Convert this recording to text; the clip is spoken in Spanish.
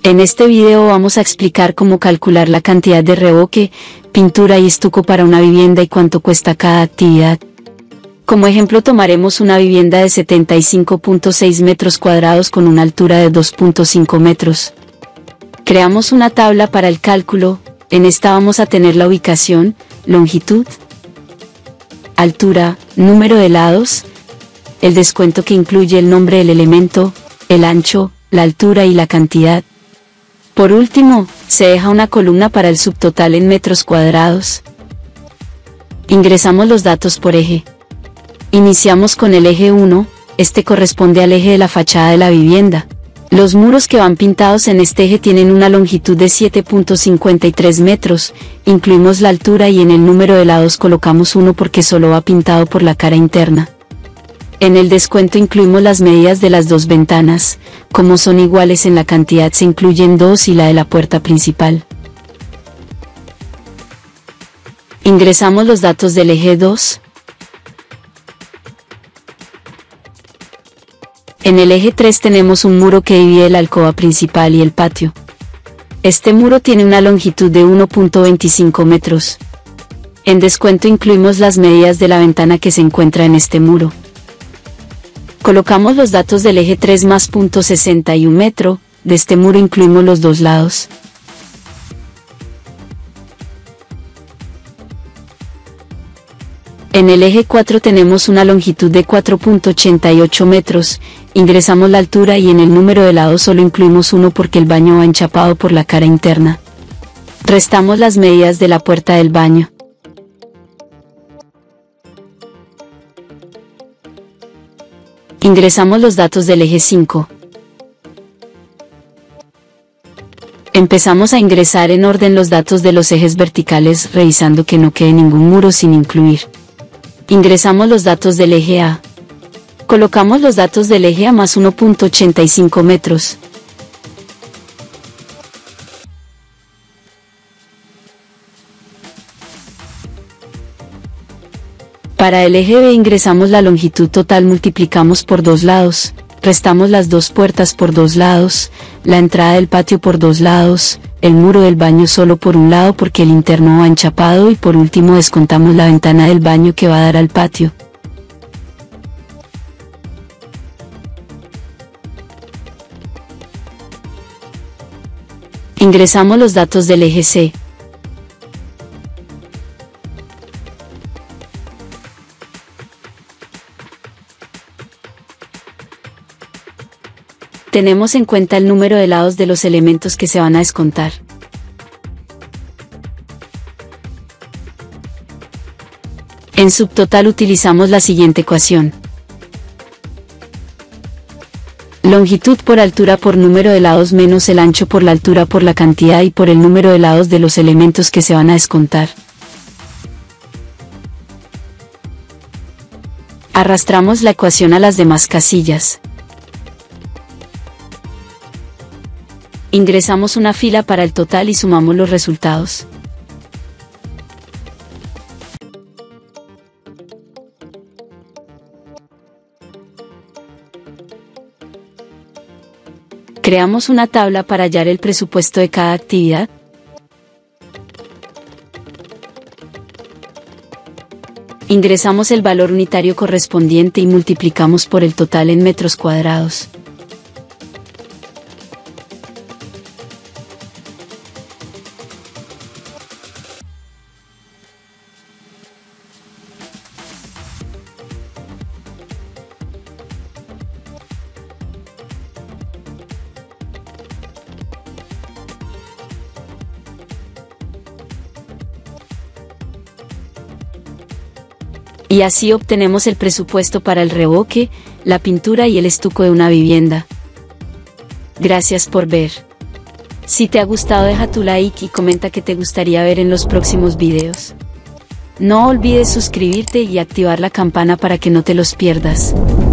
En este video vamos a explicar cómo calcular la cantidad de revoque, pintura y estuco para una vivienda y cuánto cuesta cada actividad. Como ejemplo tomaremos una vivienda de 75.6 metros cuadrados con una altura de 2.5 metros. Creamos una tabla para el cálculo. En esta vamos a tener la ubicación, longitud, altura, número de lados, el descuento que incluye el nombre del elemento, el ancho, la altura y la cantidad. Por último, se deja una columna para el subtotal en metros cuadrados. Ingresamos los datos por eje. Iniciamos con el eje 1, este corresponde al eje de la fachada de la vivienda. Los muros que van pintados en este eje tienen una longitud de 7.53 metros, incluimos la altura y en el número de lados colocamos 1 porque solo va pintado por la cara interna. En el descuento incluimos las medidas de las dos ventanas, como son iguales en la cantidad se incluyen 2 y la de la puerta principal. Ingresamos los datos del eje 2. En el eje 3 tenemos un muro que divide la alcoba principal y el patio. Este muro tiene una longitud de 1.25 metros. En descuento incluimos las medidas de la ventana que se encuentra en este muro. Colocamos los datos del eje 3 más .61 metro, de este muro incluimos los dos lados. En el eje 4 tenemos una longitud de 4.88 metros, ingresamos la altura y en el número de lados solo incluimos 1 porque el baño va enchapado por la cara interna. Restamos las medidas de la puerta del baño. Ingresamos los datos del eje 5. Empezamos a ingresar en orden los datos de los ejes verticales revisando que no quede ningún muro sin incluir. Ingresamos los datos del eje A. Colocamos los datos del eje A más 1.85 metros. Para el eje B ingresamos la longitud total, multiplicamos por dos lados, restamos las dos puertas por dos lados, la entrada del patio por dos lados, el muro del baño solo por un lado porque el interno va enchapado y por último descontamos la ventana del baño que va a dar al patio. Ingresamos los datos del eje C. Tenemos en cuenta el número de lados de los elementos que se van a descontar. En subtotal utilizamos la siguiente ecuación. Longitud por altura por número de lados menos el ancho por la altura por la cantidad y por el número de lados de los elementos que se van a descontar. Arrastramos la ecuación a las demás casillas. Ingresamos una fila para el total y sumamos los resultados. Creamos una tabla para hallar el presupuesto de cada actividad. Ingresamos el valor unitario correspondiente y multiplicamos por el total en metros cuadrados. Y así obtenemos el presupuesto para el revoque, la pintura y el estuco de una vivienda. Gracias por ver. Si te ha gustado deja tu like y comenta qué te gustaría ver en los próximos videos. No olvides suscribirte y activar la campana para que no te los pierdas.